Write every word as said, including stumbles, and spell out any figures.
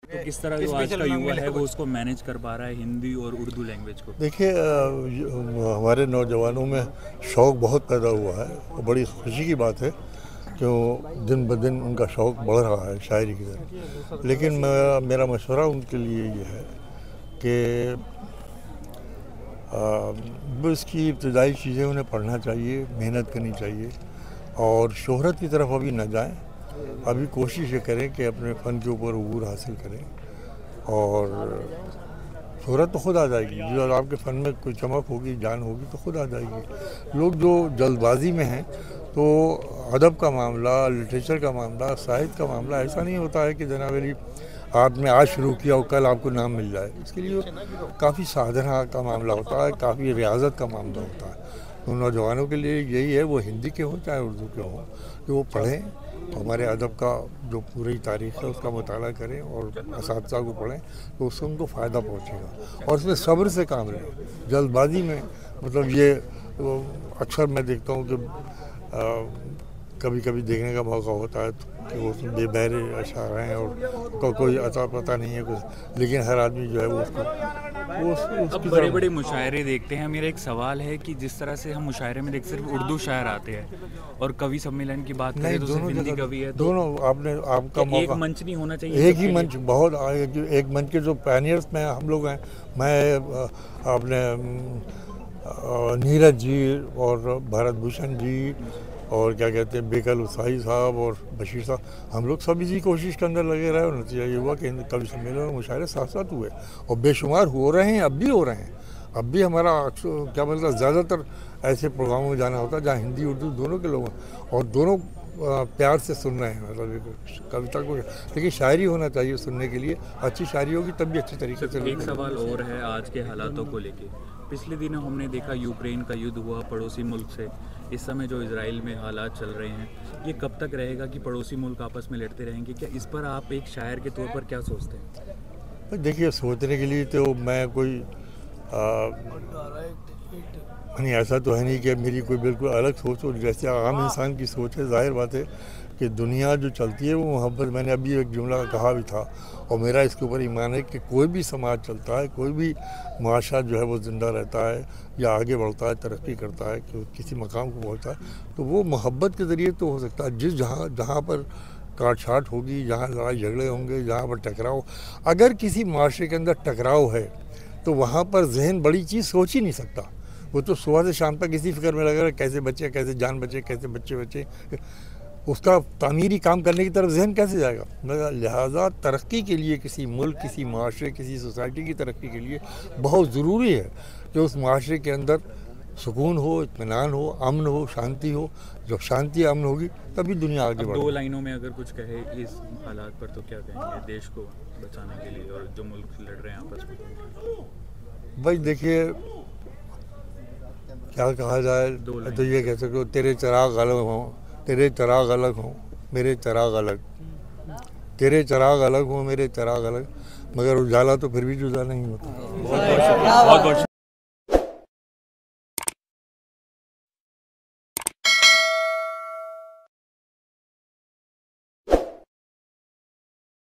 तो किस तरह जो आज का युवा है वो उसको मैनेज कर पा रहा है हिंदी और उर्दू लैंग्वेज को? देखिए, हमारे नौजवानों में शौक़ बहुत पैदा हुआ है और बड़ी खुशी की बात है क्यों दिन ब दिन उनका शौक़ बढ़ रहा है शायरी की तरफ। लेकिन मैं मेरा मशवरा उनके लिए ये है कि वो इसकी इब्तदाई चीज़ें उन्हें पढ़ना चाहिए, मेहनत करनी चाहिए और शोहरत की तरफ अभी न जाएं। अभी कोशिश ये करें कि अपने फ़न के ऊपर अबूर हासिल करें और शोहरत तो खुद आ जाएगी। जो आपके फ़न में कोई चमक होगी, जान होगी तो खुद आ जाएगी। लोग जो जल्दबाजी में हैं तो अदब का मामला, लिटरेचर का मामला, साहित्य का मामला ऐसा नहीं होता है कि जनाब अली आपने आज शुरू किया और कल आपको नाम मिल जाए। इसके लिए काफ़ी साधना का मामला होता है, काफ़ी रियाजत का मामला होता है। तो नौजवानों के लिए यही है, वो हिंदी के हों चाहे उर्दू के हों, कि वो पढ़ें, हमारे अदब का जो पूरी तारीख़ है उसका मुताला करें और असातिज़ा को पढ़ें तो उससे उनको फ़ायदा पहुँचेगा। और उसमें सब्र से काम लें, जल्दबाजी में मतलब ये अक्सर मैं देखता हूँ कि कभी कभी देखने का मौका होता है कि वो बेबहरे अशार हैं और को, कोई अता पता नहीं है कुछ, लेकिन हर आदमी जो है वो उसको वो उस, अब बड़े बड़े मुशायरे देखते हैं। मेरा एक सवाल है कि जिस तरह से हम मुशायरे में देखते सिर्फ उर्दू शायर आते हैं और कवि सम्मेलन की बात करें तो सिर्फ हिंदी कवि है, तो दोनों आपने आपका तो एक मंच नहीं होना चाहिए? एक ही मंच बहुत एक मंच के जो पैनियर्स में हम लोग हैं, मैं आपने नीरज जी और भारत भूषण जी और क्या कहते हैं बेकल उसाई साहब और बशीर साहब, हम लोग सभी जी कोशिश के अंदर लगे रहे और नतीजा ये हुआ कि कवि सम्मेलन और मुशायरे साथ साथ हुए और बेशुमार हो रहे हैं, अब भी हो रहे हैं। अब भी हमारा क्या मतलब ज़्यादातर ऐसे प्रोग्रामों में जाना होता है जहाँ हिंदी उर्दू दोनों के लोग हैं और दोनों प्यार से सुन रहे हैं मतलब कविता को। लेकिन शायरी होना चाहिए सुनने के लिए, अच्छी शायरी होगी तब भी अच्छी तरीके से। एक सवाल और है आज के हालातों को लेके। पिछले दिनों हमने देखा यूक्रेन का युद्ध हुआ पड़ोसी मुल्क से, इस समय जो इजराइल में हालात चल रहे हैं, ये कब तक रहेगा कि पड़ोसी मुल्क आपस में लड़ते रहेंगे? क्या इस पर आप एक शायर के तौर पर क्या सोचते हैं? देखिए, सोचने के लिए तो मैं कोई नहीं, ऐसा तो है नहीं कि मेरी कोई बिल्कुल अलग सोच हो, जैसे आम इंसान की सोच है। जाहिर बात है कि दुनिया जो चलती है वो मोहब्बत, मैंने अभी एक जुमला कहा भी था और मेरा इसके ऊपर ईमान है कि कोई भी समाज चलता है, कोई भी माशरा जो है वो ज़िंदा रहता है या आगे बढ़ता है, तरक्की करता है, कि किसी मकाम को पहुँचता है तो वो मोहब्बत के ज़रिए तो हो सकता है। जिस जहाँ जहाँ पर काट छाट होगी, जहाँ लड़ाई झगड़े होंगे, जहाँ पर टकराव, अगर किसी माशरे के अंदर टकराव है तो वहाँ पर जहन बड़ी चीज़ सोच ही नहीं सकता। वो तो सुबह से शाम तक इसी फिक्र में लगा रहा कैसे बचे, कैसे जान बचे, कैसे बच्चे बचे, उसका तामीरी काम करने की तरफ जहन कैसे जाएगा। लिहाजा तरक्की के लिए किसी मुल्क, किसी माशरे, किसी सोसाइटी की तरक्की के लिए बहुत ज़रूरी है कि उस माशरे के अंदर सुकून हो, इत्मीनान हो, अमन हो, शांति हो। जब शांति अमन होगी तभी दुनिया आगे बढ़ेगी। दो लाइनों में अगर कुछ कहे इस हालात पर तो क्या कहेंगे देश को बचाने के लिए और जो मुल्क लड़ रहे हैं आपस में? भाई देखिए, क्या कहा जाए तो ये कह सकते हो, तेरे चिराग अलग हों, तेरे चिराग अलग हों, मेरे चिराग अलग, तेरे चिराग अलग हों, मेरे चिराग अलग, मगर उजाला तो फिर भी जुदा नहीं होता। बहुत बहुत